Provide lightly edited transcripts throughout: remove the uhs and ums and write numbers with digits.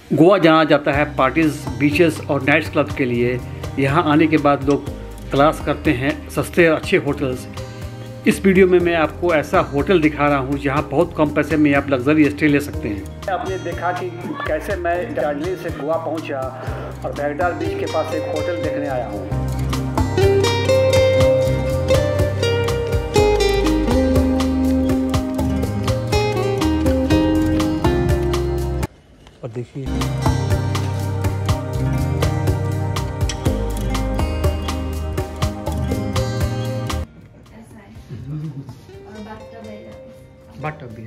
गोवा जाना जाता है पार्टीज़, बीचेस और नाइट्स क्लब के लिए। यहाँ आने के बाद लोग तलाश करते हैं सस्ते और अच्छे होटल्स। इस वीडियो में मैं आपको ऐसा होटल दिखा रहा हूँ जहाँ बहुत कम पैसे में आप लग्जरी स्टे ले सकते हैं। आपने देखा कि कैसे मैं दार्जिलिंग से गोवा पहुँचा और बैगडार बीच के पास एक होटल देखने आया हूँ। और देखिए बाथटब भी है।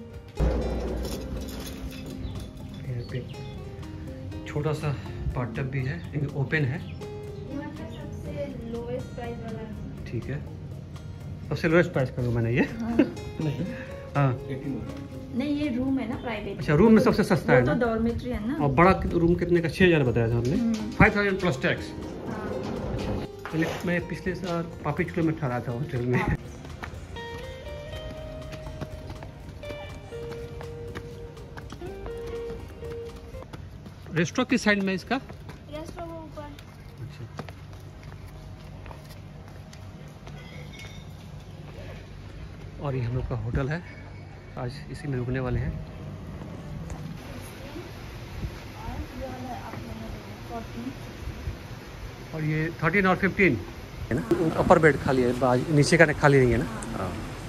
यहाँ पे छोटा सा बाथटब भी है, ओपन है। सबसे लोएस्ट प्राइस वाला। ठीक है, सबसे लोएस्ट प्राइस का मैंने ये। हाँ नहीं, ये रूम है ना प्राइवेट। अच्छा, रूम में सबसे सस्ता है ना? तो डॉर्मेट्री है ना। और बड़ा रूम कितने का? 6000 बताया था हमने। 5000 प्लस टैक्स। पहले मैं पिछले साल पापी चूल्हे में ठहरा था होटल में। रेस्टोरेंट की साइड में इसका रेस्टोरेंट ऊपर। अच्छा, और ये हम लोग का होटल है, आज इसी में रुकने वाले हैं। और ये 13 और 15 है ना। अपर बेड खाली है, नीचे का खाली नहीं है ना। हाँ।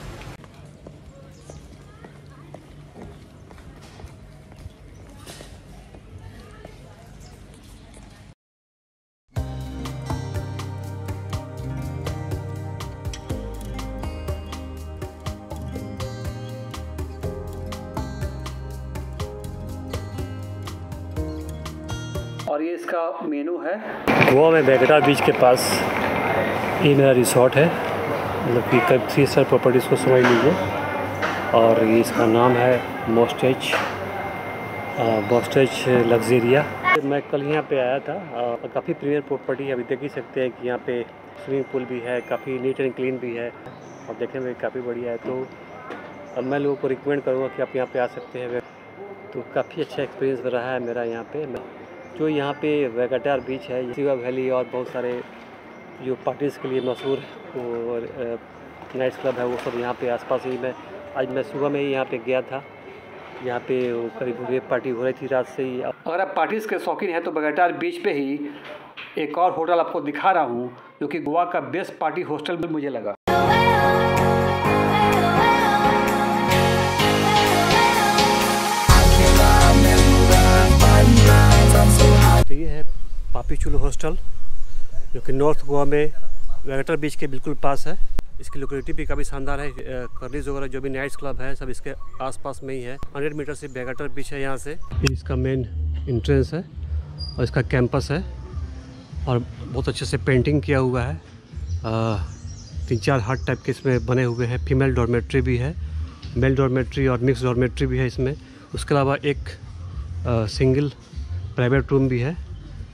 और ये इसका मेनू है। गोवा में बैगडार बीच के पास ये मेरा रिसोर्ट है, मतलब कि करीब 3 स्टार प्रॉपर्टीज़ को समझ लीजिए। और ये इसका नाम है मोस्टेज लग्जेरिया। मैं कल यहाँ पे आया था, काफ़ी प्रीमियर प्रॉपर्टी। अभी देख ही सकते हैं कि यहाँ पे स्विमिंग पूल भी है, काफ़ी नीट एंड क्लीन भी है और देखने में काफ़ी बढ़िया है। तो मैं लोगों को रिकमेंड करूँगा कि आप यहाँ पे आ सकते हैं। तो काफ़ी अच्छा एक्सपीरियंस रहा है मेरा यहाँ पे। जो यहाँ पे बैगडार बीच है, शिवा वैली और बहुत सारे जो पार्टीज़ के लिए मशहूर और नाइट्स क्लब है, वो सब यहाँ पे आसपास ही। आज मैं सुबह में ही यहाँ पे गया था। यहाँ पे करीब रेप पार्टी हो रही थी रात से ही। अगर आप पार्टीज़ के शौकीन हैं तो बैगडार बीच पे ही एक और होटल आपको दिखा रहा हूँ, जो कि गोवा का बेस्ट पार्टी हॉस्टल भी मुझे लगा। तो ये है पापी चूल्हे हॉस्टल, जो कि नॉर्थ गोवा में बैगडार बीच के बिल्कुल पास है। इसकी लोकेलिटी भी काफ़ी शानदार है। कर्लीज वगैरह जो भी नाइट्स क्लब है सब इसके आसपास में ही है। 100 मीटर से बैगडार बीच है यहाँ से। ये इसका मेन एंट्रेंस है और इसका कैंपस है और बहुत अच्छे से पेंटिंग किया हुआ है। 3-4 हट टाइप के इसमें बने हुए हैं। फीमेल डॉर्मेट्री भी है, मेल डॉर्मेट्री और मिक्स डॉर्मेट्री भी है इसमें। उसके अलावा एक सिंगल प्राइवेट रूम भी है।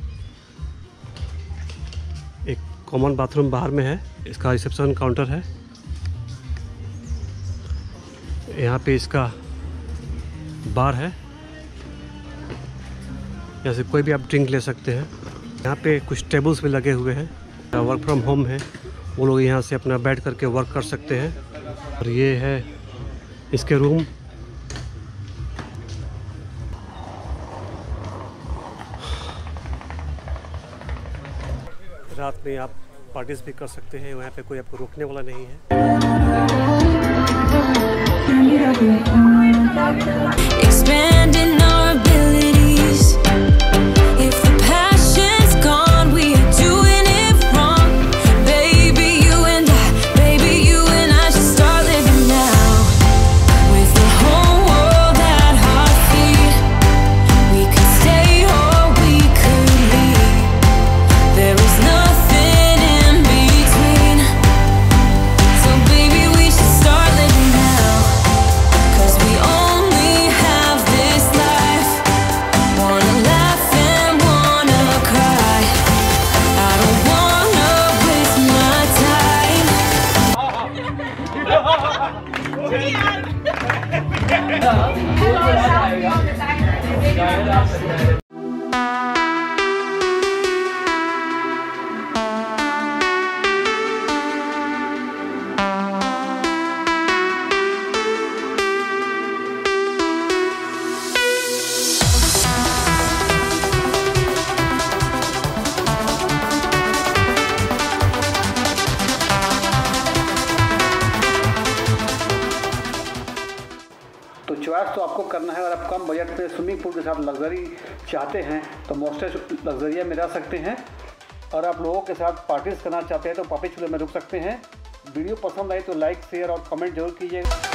एक कॉमन बाथरूम बाहर में है। इसका रिसेप्शन काउंटर है। यहाँ पे इसका बार है, यहाँ से कोई भी आप ड्रिंक ले सकते हैं। यहाँ पे कुछ टेबल्स भी लगे हुए हैं। वर्क फ्रॉम होम है, वो लोग यहाँ से अपना बैठ करके वर्क कर सकते हैं। और ये है इसके रूम। रात में आप पार्टीज भी कर सकते हैं, यहाँ पे कोई आपको रोकने वाला नहीं है। This life तो चॉइस तो आपको करना है, और आप कम बजट में स्विमिंग पूल के साथ लग्जरी चाहते हैं तो मोस्टेस लग्जरिया में रह सकते हैं। और आप लोगों के साथ पार्टीज करना चाहते हैं तो पापी चूल्हे में रुक सकते हैं। वीडियो पसंद आई तो लाइक, शेयर और कमेंट जरूर कीजिएगा।